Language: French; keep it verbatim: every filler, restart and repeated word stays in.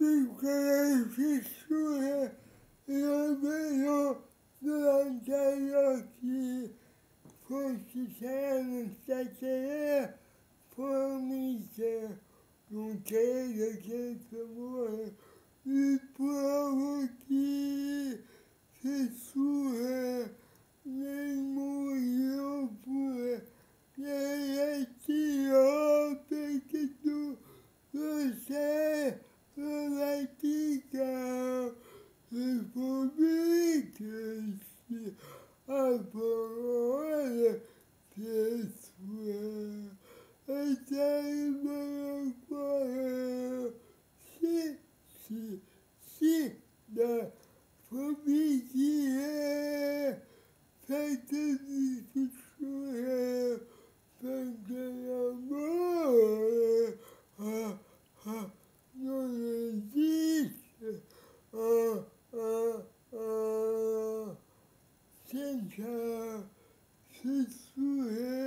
piccole fessure e almeno durante gli occhi forse saranno state fornite. Non credo che il tumore vi provochi fessure nei muri oppure nei letti, oh, perché tu lo sai, lo pratica, le pubblichi a parole fessure e sarebbero ancora, sì, sì, sì, da pubblicare fatto di fessure perché l'amore ah, ah, non esiste ah, ah, ah, senza fessure.